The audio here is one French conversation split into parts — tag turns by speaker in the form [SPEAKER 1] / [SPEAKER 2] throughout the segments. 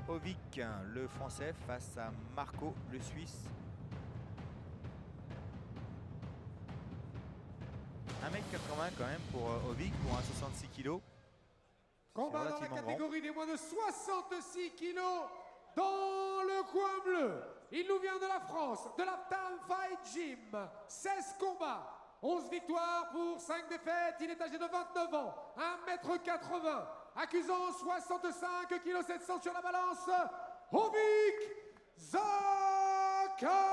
[SPEAKER 1] Ovik, le Français, face à Marco, le Suisse. 1,80 m quand même pour Ovik, pour un 66 kg.
[SPEAKER 2] Combat dans la catégorie des moins de 66 kg dans le coin bleu. Il nous vient de la France, de la Time Fight Gym. 16 combats, 11 victoires pour 5 défaites. Il est âgé de 29 ans, 1,80 m, accusant 65 kg 700 sur la balance. Ovik Zakarian.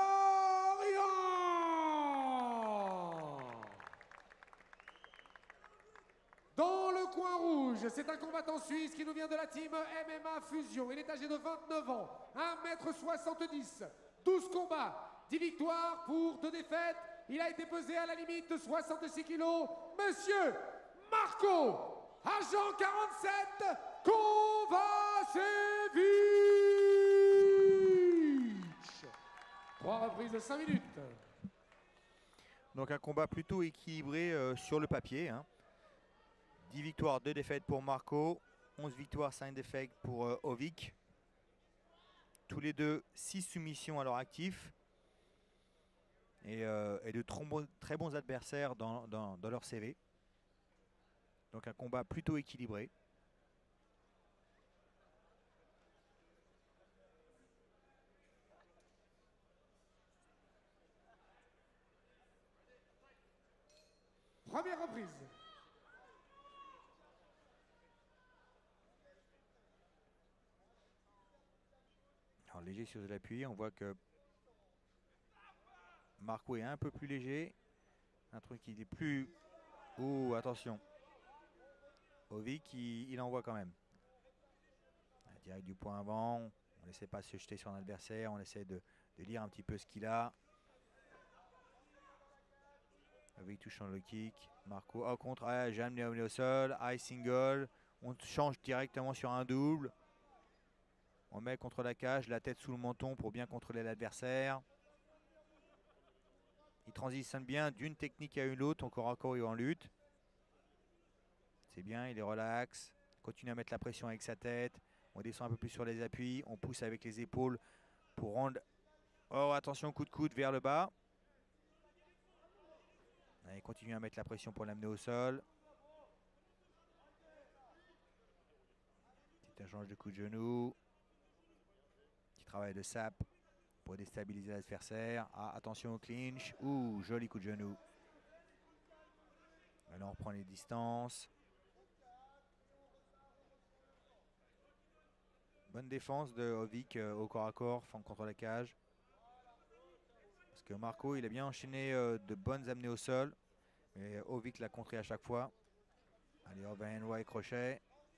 [SPEAKER 2] Dans le coin rouge, c'est un combattant suisse qui nous vient de la team MMA Fusion. Il est âgé de 29 ans, 1,70 m, 12 combats, 10 victoires pour 2 défaites. Il a été pesé à la limite de 66 kg. Monsieur Marco, agent 47, Kovacevic. 3 reprises de 5 minutes.
[SPEAKER 1] Donc un combat plutôt équilibré sur le papier. 10 victoires, 2 défaites pour Marco, 11 victoires, 5 défaites pour Ovik. Tous les deux, 6 soumissions à leur actif. Et de très bons adversaires dans leur CV. Donc un combat plutôt équilibré.
[SPEAKER 2] Première reprise.
[SPEAKER 1] Alors léger sur l'appui, on voit que Marco est un peu plus léger. Un truc qui est plus... Oh, attention. Ovik, il envoie quand même. Direct du point avant. On ne laissait pas se jeter sur un adversaire. On essaie de lire un petit peu ce qu'il a. Ovik touchant le kick. Marco, au contre, j'ai amené au sol. High single. On change directement sur un double. On met contre la cage, la tête sous le menton pour bien contrôler l'adversaire. Il transitionne bien d'une technique à une autre, encore à corps et en lutte. C'est bien, il est relax. Continue à mettre la pression avec sa tête. On descend un peu plus sur les appuis. On pousse avec les épaules pour rendre... Oh, attention, coup de coude vers le bas. Il continue à mettre la pression pour l'amener au sol. Petit échange de coups de genou. Petit travail de sap pour déstabiliser l'adversaire. Ah, attention au clinch. Ouh, joli coup de genou. Là, on reprend les distances. Bonne défense de Ovik au corps à corps, contre la cage. Parce que Marco, il a bien enchaîné de bonnes amenées au sol. Mais Ovik l'a contré à chaque fois. Allez, overhand et crochet.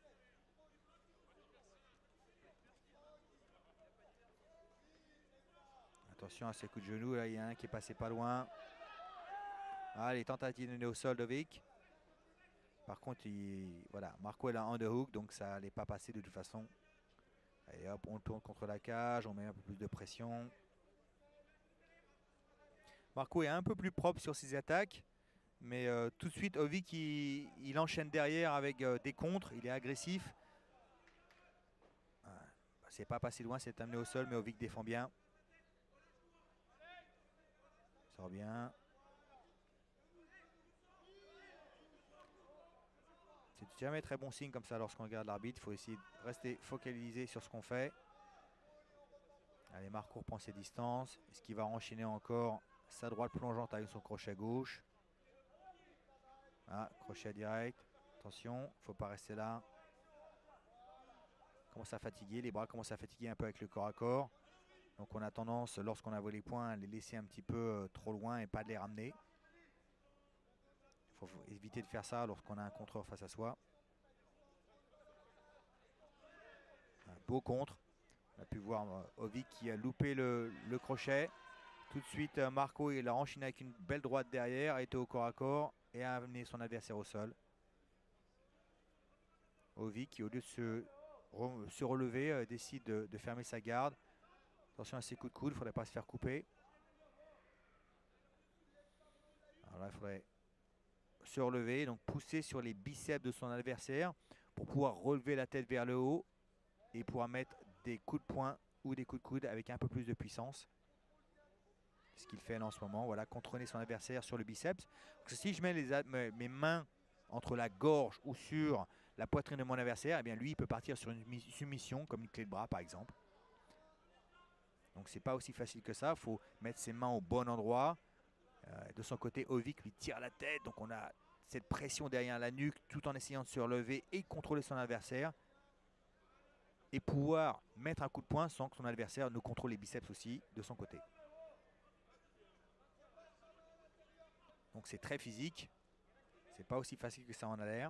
[SPEAKER 1] Attention à ces coups de genoux. Là, il y a un qui est passé pas loin. Ah, les tentatives de mener au sol d'Ovik. Par contre, voilà, Marco est là en underhook, donc ça n'allait pas passer de toute façon. Allez hop, on tourne contre la cage, on met un peu plus de pression. Marco est un peu plus propre sur ses attaques. Mais tout de suite, Ovik, il enchaîne derrière avec des contres. Il est agressif. C'est pas passé loin, c'est amené au sol, mais Ovik défend bien. Sort bien. C'est jamais très bon signe comme ça lorsqu'on regarde l'arbitre. Il faut essayer de rester focalisé sur ce qu'on fait. Allez, Marco reprend ses distances. Est-ce qu'il va enchaîner encore sa droite plongeante avec son crochet gauche? Ah, crochet direct. Attention, il ne faut pas rester là. Commence à fatiguer, les bras commencent à fatiguer un peu avec le corps à corps. Donc on a tendance, lorsqu'on a volé les points, à les laisser un petit peu trop loin et pas de les ramener. Il faut éviter de faire ça lorsqu'on a un contreur face à soi. Un beau contre. On a pu voir Ovik qui a loupé le crochet. Tout de suite, Marco, il a enchaîné avec une belle droite derrière, a été au corps à corps et a amené son adversaire au sol. Ovik qui, au lieu de se relever, décide de fermer sa garde. Attention à ses coups de coude, il ne faudrait pas se faire couper. Alors là, il faudrait se relever, donc pousser sur les biceps de son adversaire pour pouvoir relever la tête vers le haut et pouvoir mettre des coups de poing ou des coups de coude avec un peu plus de puissance. Ce qu'il fait là en ce moment, voilà, contrôler son adversaire sur le biceps. Donc, si je mets mes mains entre la gorge ou sur la poitrine de mon adversaire, eh bien lui il peut partir sur une soumission comme une clé de bras par exemple. Donc c'est pas aussi facile que ça, il faut mettre ses mains au bon endroit. De son côté, Ovik lui tire la tête, donc on a cette pression derrière la nuque tout en essayant de se relever et contrôler son adversaire. Et pouvoir mettre un coup de poing sans que son adversaire ne contrôle les biceps aussi de son côté. Donc c'est très physique, c'est pas aussi facile que ça en a l'air.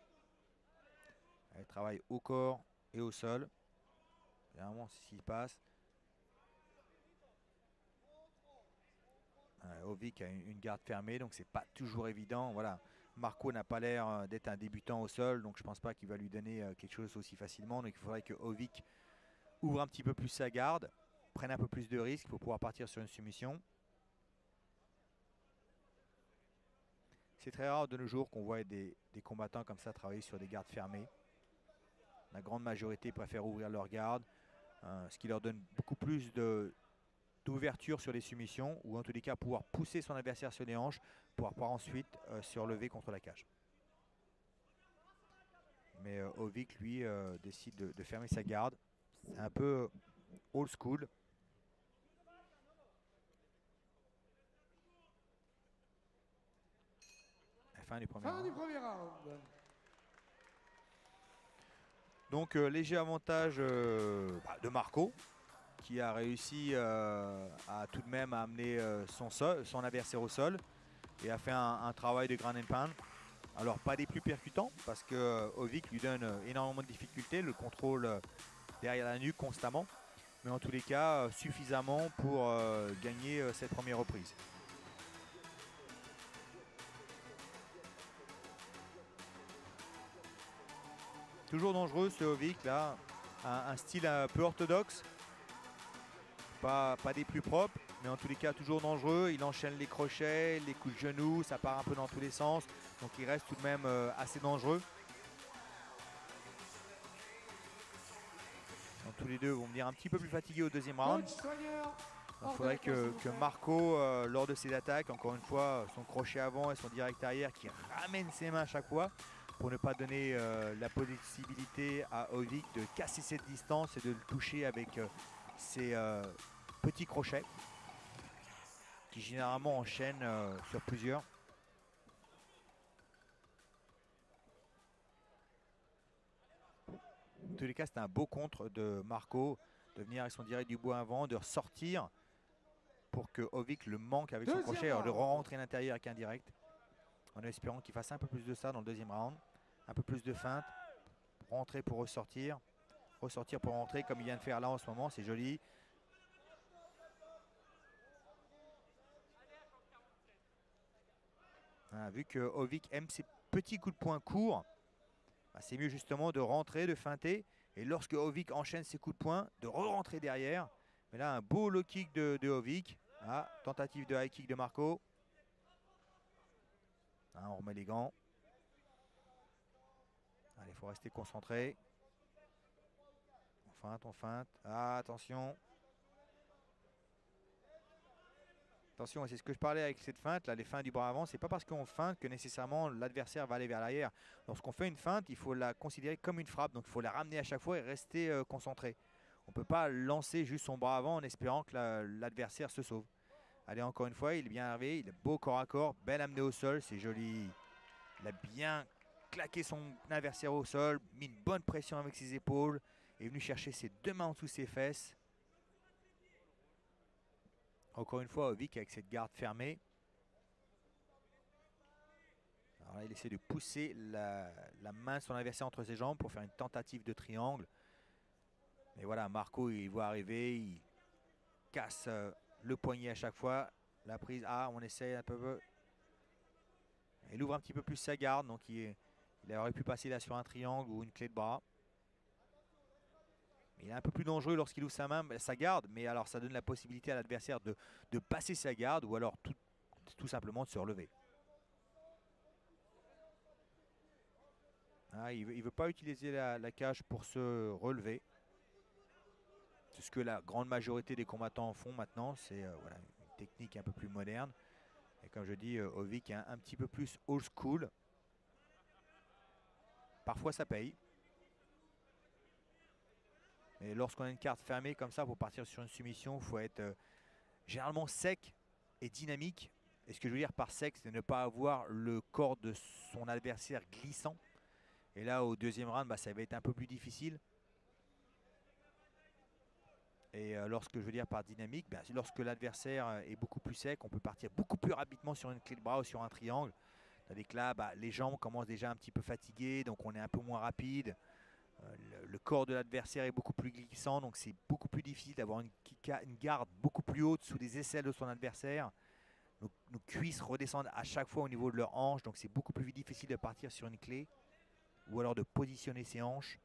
[SPEAKER 1] Elle travaille au corps et au sol. Généralement, c'est ce qui se passe. Ovik a une garde fermée, donc c'est pas toujours évident. Voilà. Marco n'a pas l'air d'être un débutant au sol, donc je pense pas qu'il va lui donner quelque chose aussi facilement. Donc il faudrait que Ovik ouvre un petit peu plus sa garde, prenne un peu plus de risques pour pouvoir partir sur une soumission. C'est très rare de nos jours qu'on voit des combattants comme ça travailler sur des gardes fermées. La grande majorité préfère ouvrir leur garde, ce qui leur donne beaucoup plus d'ouverture sur les soumissions, ou en tous les cas pouvoir pousser son adversaire sur les hanches pour pouvoir ensuite se relever contre la cage. Mais Ovik lui décide de fermer sa garde. C'est un peu old school. La fin du premier round. Donc léger avantage de Marco, qui a réussi à tout de même à amener son adversaire au sol et a fait un travail de ground and pound. Alors pas des plus percutants parce que Ovik lui donne énormément de difficultés, le contrôle derrière la nuque constamment, mais en tous les cas suffisamment pour gagner cette première reprise. Toujours dangereux ce Ovik là, un style un peu orthodoxe, pas des plus propres, mais en tous les cas toujours dangereux. Il enchaîne les crochets, les coups de genoux, ça part un peu dans tous les sens, donc il reste tout de même assez dangereux. Donc, tous les deux vont venir un petit peu plus fatigués au deuxième round. Il faudrait que Marco, lors de ses attaques, encore une fois, son crochet avant et son direct arrière, qui ramène ses mains à chaque fois, pour ne pas donner la possibilité à Ovik de casser cette distance et de le toucher avec ses petits crochets qui généralement enchaînent sur plusieurs. En tous les cas, c'est un beau contre de Marco de venir avec son direct du bois avant, de ressortir pour que Ovik le manque avec son crochet, alors de rentrer à l'intérieur avec un direct, en espérant qu'il fasse un peu plus de ça dans le deuxième round. Un peu plus de feinte, rentrer pour ressortir pour rentrer comme il vient de faire là en ce moment, c'est joli. Voilà, vu que Ovik aime ses petits coups de poing courts, bah c'est mieux justement de rentrer, de feinter, et lorsque Ovik enchaîne ses coups de poing, de re-rentrer derrière. Mais là, un beau low kick de Ovik. Ah, tentative de high kick de Marco. Ah, on remet les gants. Allez, il faut rester concentré. On feinte. Ah, attention. Attention, c'est ce que je parlais avec cette feinte, là, les feintes du bras avant. C'est pas parce qu'on feinte que nécessairement l'adversaire va aller vers l'arrière. Lorsqu'on fait une feinte, il faut la considérer comme une frappe. Donc il faut la ramener à chaque fois et rester concentré. On ne peut pas lancer juste son bras avant en espérant que l'adversaire se sauve. Allez, encore une fois, il est bien arrivé. Il est beau corps à corps, belle amenée au sol, c'est joli. Il a bien claqué son adversaire au sol, mis une bonne pression avec ses épaules, est venu chercher ses deux mains en dessous ses fesses. Encore une fois, Ovik avec cette garde fermée. Alors là, il essaie de pousser la main de son adversaire entre ses jambes pour faire une tentative de triangle. Mais voilà, Marco, il voit arriver, il casse le poignet à chaque fois. La prise, on essaie un peu. Il ouvre un petit peu plus sa garde, donc il aurait pu passer là sur un triangle ou une clé de bras. Il est un peu plus dangereux lorsqu'il ouvre sa garde, mais alors ça donne la possibilité à l'adversaire de passer sa garde ou alors tout simplement de se relever. Il ne veut pas utiliser la cage pour se relever. ce que la grande majorité des combattants font maintenant. C'est voilà, une technique un peu plus moderne. Et comme je dis, Ovik est un petit peu plus old school. Parfois ça paye. Mais lorsqu'on a une carte fermée comme ça, pour partir sur une soumission, il faut être généralement sec et dynamique. Et ce que je veux dire par sec, c'est ne pas avoir le corps de son adversaire glissant. Et là, au deuxième round, ça va être un peu plus difficile. Et lorsque je veux dire par dynamique, lorsque l'adversaire est beaucoup plus sec, on peut partir beaucoup plus rapidement sur une clé de bras ou sur un triangle. Tandis que là, les jambes commencent déjà un petit peu fatiguées, donc on est un peu moins rapide. Le corps de l'adversaire est beaucoup plus glissant, donc c'est beaucoup plus difficile d'avoir une garde beaucoup plus haute sous les aisselles de son adversaire. Nos cuisses redescendent à chaque fois au niveau de leurs hanches, donc c'est beaucoup plus difficile de partir sur une clé ou alors de positionner ses hanches.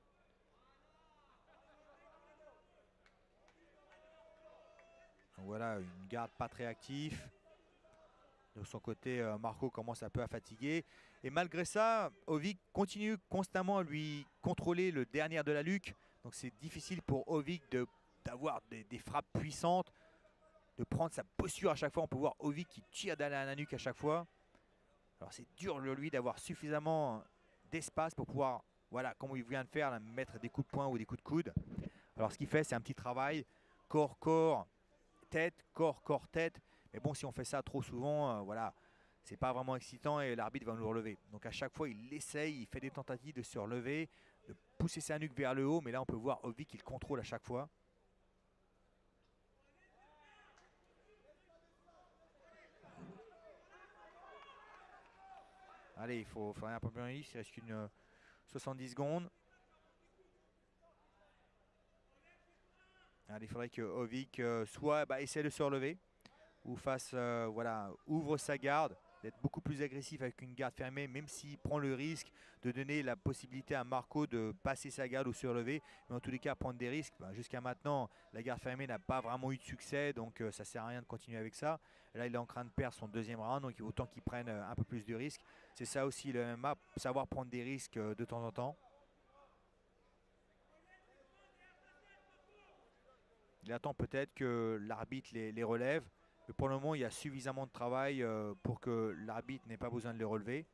[SPEAKER 1] Donc voilà, une garde pas très active. De son côté, Marco commence un peu à fatiguer. Et malgré ça, Ovik continue constamment à lui contrôler le dernier de la nuque. Donc c'est difficile pour Ovik d'avoir des frappes puissantes, de prendre sa posture à chaque fois. On peut voir Ovik qui tire derrière la nuque à chaque fois. Alors c'est dur pour lui d'avoir suffisamment d'espace pour pouvoir, voilà, comme il vient de faire, là, mettre des coups de poing ou des coups de coude. Alors ce qu'il fait, c'est un petit travail corps-corps, tête, corps-corps, tête. Mais bon, si on fait ça trop souvent, voilà, c'est pas vraiment excitant et l'arbitre va nous relever. Donc à chaque fois, il essaye, il fait des tentatives de se relever, de pousser sa nuque vers le haut. Mais là, on peut voir Ovik qu'il contrôle à chaque fois. Allez, il faut faire un peu plus lisse. Il reste qu'une 70 secondes. Allez, il faudrait que Ovik soit essaie de se relever ou fasse, voilà, ouvre sa garde, d'être beaucoup plus agressif avec une garde fermée, même s'il prend le risque de donner la possibilité à Marco de passer sa garde ou se relever. Mais en tous les cas, prendre des risques. Jusqu'à maintenant, la garde fermée n'a pas vraiment eu de succès, donc ça ne sert à rien de continuer avec ça. Là, il est en train de perdre son deuxième round, donc il faut autant qu'il prenne un peu plus de risques. C'est ça aussi le MMA, savoir prendre des risques de temps en temps. Il attend peut-être que l'arbitre les relève. Mais pour le moment, il y a suffisamment de travail pour que l'arbitre n'ait pas besoin de les relever.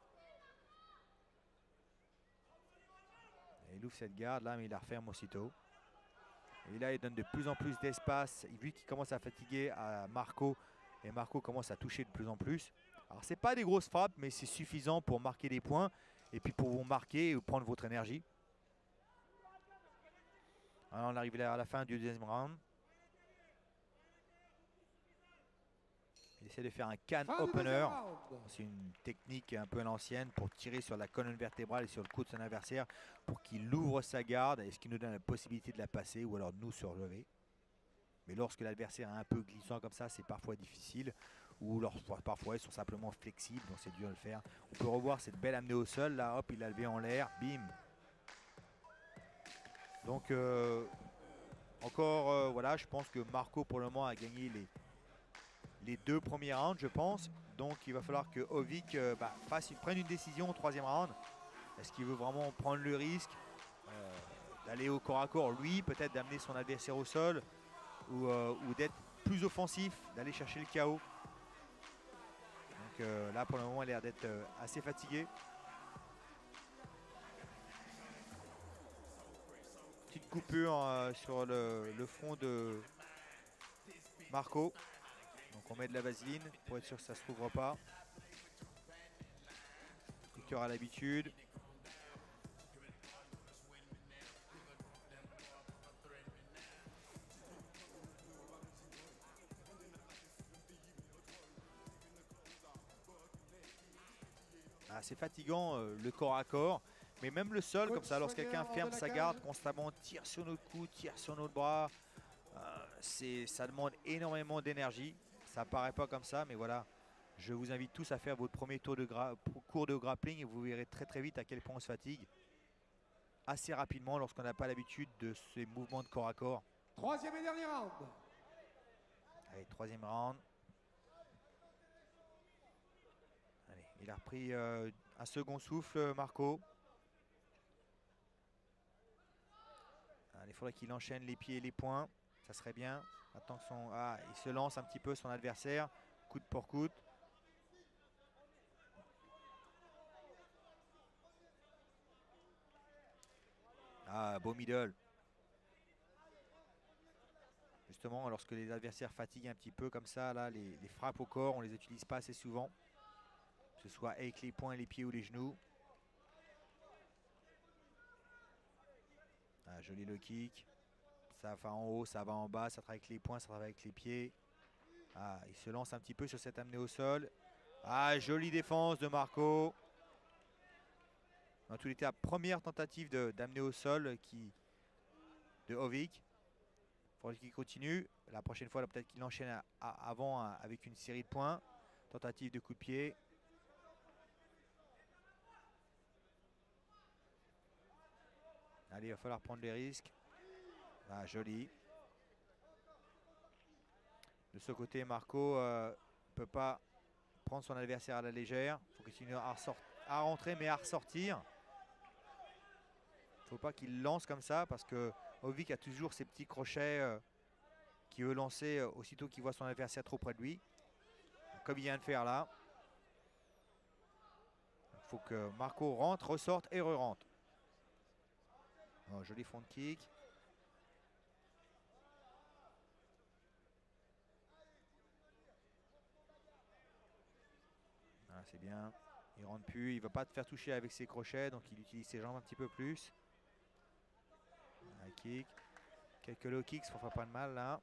[SPEAKER 1] Et il ouvre cette garde là, mais il la referme aussitôt. Et là, il donne de plus en plus d'espace. Vu qu'il commence à fatiguer à Marco, et Marco commence à toucher de plus en plus. Alors, c'est pas des grosses frappes, mais c'est suffisant pour marquer des points et puis pour vous marquer et prendre votre énergie. Alors, on arrive à la fin du deuxième round. Il essaie de faire un can opener. C'est une technique un peu à l'ancienne pour tirer sur la colonne vertébrale et sur le cou de son adversaire pour qu'il ouvre sa garde et ce qui nous donne la possibilité de la passer ou alors de nous se relever. Mais lorsque l'adversaire est un peu glissant comme ça, c'est parfois difficile. Ou parfois ils sont simplement flexibles, donc c'est dur de le faire. On peut revoir cette belle amenée au sol. Là, hop, il l'a levé en l'air. Bim. Donc, encore, voilà, je pense que Marco pour le moment a gagné les deux premiers rounds, je pense. Donc il va falloir que Ovik prenne une décision au troisième round. Est-ce qu'il veut vraiment prendre le risque d'aller au corps à corps, lui, peut-être d'amener son adversaire au sol, ou d'être plus offensif, d'aller chercher le KO. Donc là pour le moment il a l'air d'être assez fatigué. Petite coupure sur le front de Marco. Donc on met de la vaseline pour être sûr que ça ne se rouvre pas. Piqûre à l'habitude. C'est fatigant le corps à corps. Mais même le sol, comme ça, lorsque quelqu'un ferme sa garde constamment, tire sur notre cou, tire sur notre bras, ça demande énormément d'énergie. Ça paraît pas comme ça, mais voilà. Je vous invite tous à faire votre premier cours de grappling et vous verrez très très vite à quel point on se fatigue assez rapidement lorsqu'on n'a pas l'habitude de ces mouvements de corps à corps.
[SPEAKER 2] Troisième et dernier round.
[SPEAKER 1] Allez, troisième round. Allez, il a repris un second souffle, Marco. Allez, il faudrait qu'il enchaîne les pieds et les poings. Ça serait bien. Maintenant que il se lance un petit peu son adversaire. Coude pour coude. Ah, beau middle. Justement, lorsque les adversaires fatiguent un petit peu comme ça, là, les frappes au corps, on ne les utilise pas assez souvent. Que ce soit avec les poings, les pieds ou les genoux. Ah, joli low kick. Ça va en haut, ça va en bas, ça travaille avec les poings, ça travaille avec les pieds. Ah, il se lance un petit peu sur cette amenée au sol. Ah, jolie défense de Marco. Dans tous les cas, première tentative d'amener au sol de Ovik. Il faudrait qu'il continue. La prochaine fois, peut-être qu'il enchaîne avant avec une série de points. Tentative de coup de pied. Allez, il va falloir prendre les risques. Ah, joli. De ce côté, Marco ne peut pas prendre son adversaire à la légère. Il faut continuer à rentrer, mais à ressortir. Il ne faut pas qu'il lance comme ça, parce que Ovik a toujours ses petits crochets qu'il veut lancer aussitôt qu'il voit son adversaire trop près de lui. Comme il vient de faire là. Il faut que Marco rentre, ressorte et re-rentre. Oh, joli front kick. Ah, c'est bien. Il rentre plus. Il ne va pas te faire toucher avec ses crochets, donc il utilise ses jambes un petit peu plus. High kick. Quelques low kicks, ça ne fera pas de mal là.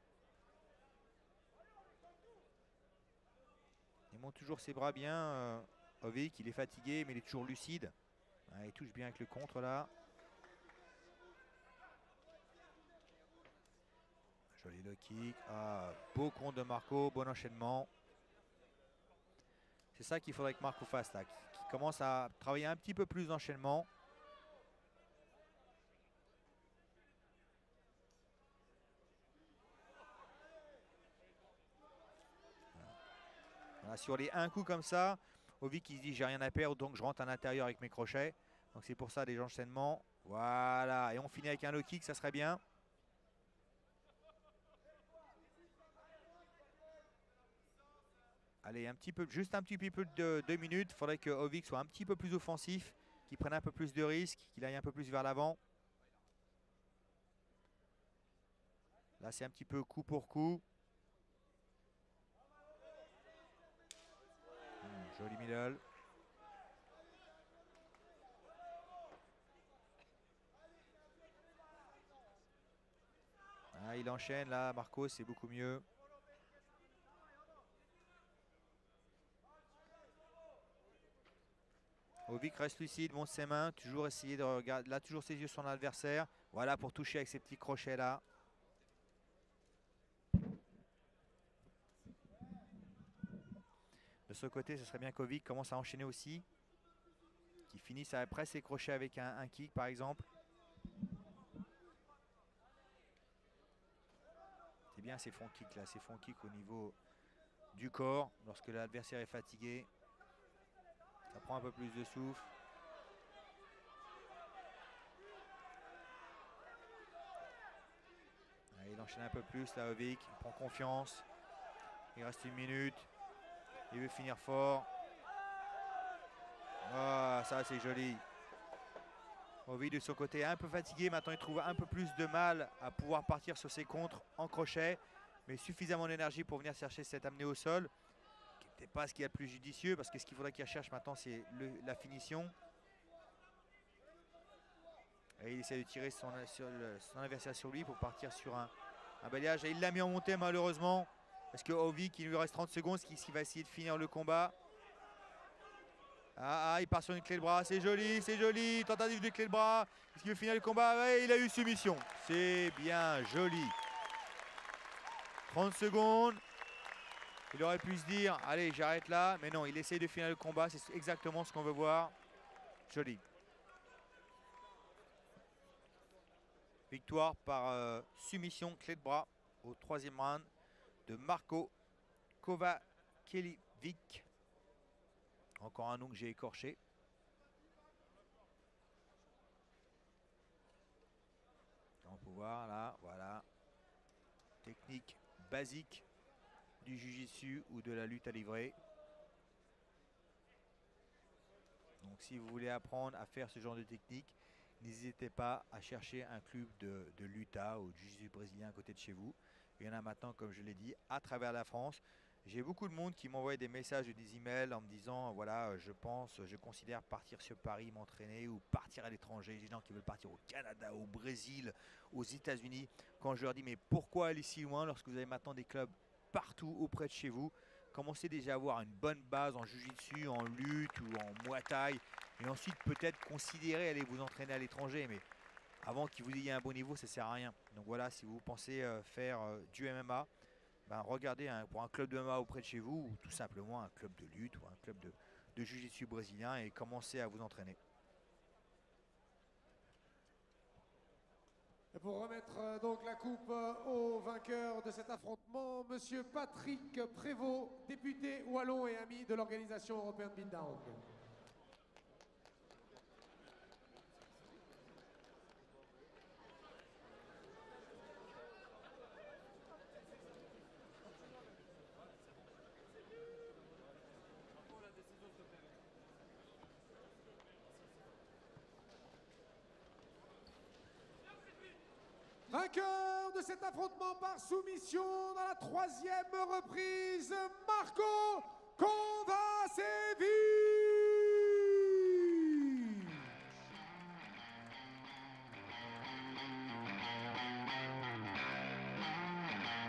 [SPEAKER 1] Il monte toujours ses bras bien. Ovik, il est fatigué, mais il est toujours lucide. Ah, il touche bien avec le contre là. Joli low kick. Ah, beau contre de Marco, bon enchaînement. C'est ça qu'il faudrait que Marco fasse là, qui commence à travailler un petit peu plus d'enchaînement. Voilà, sur les un coup comme ça, Ovik il se dit j'ai rien à perdre, donc je rentre à l'intérieur avec mes crochets. Donc c'est pour ça des enchaînements. Voilà, et on finit avec un low kick, ça serait bien. Allez, juste un petit peu de 2 minutes. Il faudrait que Ovik soit un petit peu plus offensif, qu'il prenne un peu plus de risques, qu'il aille un peu plus vers l'avant. Là, c'est un petit peu coup pour coup. Joli middle. Ah, il enchaîne là, Marco, c'est beaucoup mieux. Ovik reste lucide, monte ses mains, toujours essayer de regarder, là toujours ses yeux sur son adversaire. Voilà pour toucher avec ses petits crochets là. De ce côté, ce serait bien qu'Ovik commence à enchaîner aussi. Qu'il finisse après ses crochets avec un kick par exemple. C'est bien ces front kicks là, ces front kicks au niveau du corps lorsque l'adversaire est fatigué. Ça prend un peu plus de souffle. Allez, il enchaîne un peu plus là, Ovik. Il prend confiance. Il reste 1 minute. Il veut finir fort. Ah, ça c'est joli. Ovik de son côté un peu fatigué. Maintenant il trouve un peu plus de mal à pouvoir partir sur ses contres en crochet. Mais suffisamment d'énergie pour venir chercher cette amenée au sol. Qui n'était pas ce qu'il y a de plus judicieux. Parce que ce qu'il faudrait qu'il recherche maintenant c'est la finition. Et il essaie de tirer son adversaire sur lui pour partir sur un balayage. Et il l'a mis en montée malheureusement. Parce que Ovik, il lui reste 30 secondes, qui va essayer de finir le combat. Ah, il part sur une clé de bras, c'est joli, c'est joli. Tentative de clé de bras. Est-ce qu'il veut finir le combat? Ouais, il a eu soumission. C'est bien joli. 30 secondes. Il aurait pu se dire, allez, j'arrête là. Mais non, il essaye de finir le combat. C'est exactement ce qu'on veut voir. Joli. Victoire par soumission, clé de bras au 3e round de Marco Kovačević. Encore un nom que j'ai écorché. On peut voir là, voilà. techniques basiques du jiu-jitsu ou de la lutte à livrer. Donc si vous voulez apprendre à faire ce genre de technique, n'hésitez pas à chercher un club de luta ou de jiu-jitsu brésilien à côté de chez vous. Il y en a maintenant, comme je l'ai dit, à travers la France. J'ai beaucoup de monde qui m'envoie des messages et des emails en me disant voilà, je considère partir sur Paris, m'entraîner ou partir à l'étranger. J'ai des gens qui veulent partir au Canada, au Brésil, aux États-Unis. Quand je leur dis mais pourquoi aller si loin lorsque vous avez maintenant des clubs partout auprès de chez vous? Commencez déjà à avoir une bonne base en jiu-jitsu, en lutte ou en muay thai. Et ensuite peut-être considérer aller vous entraîner à l'étranger. Mais avant qu'il vous ayez un bon niveau, ça ne sert à rien. Donc voilà, si vous pensez faire du MMA, ben regardez pour un club de MMA auprès de chez vous ou tout simplement un club de lutte ou un club de jiu-jitsu brésilien et commencez à vous entraîner.
[SPEAKER 2] Et pour remettre donc la coupe au vainqueur de cet affrontement, Monsieur Patrick Prévost, député wallon et ami de l'Organisation européenne Beatdown. Vainqueur de cet affrontement par soumission dans la 3e reprise, Marco Kovacevic.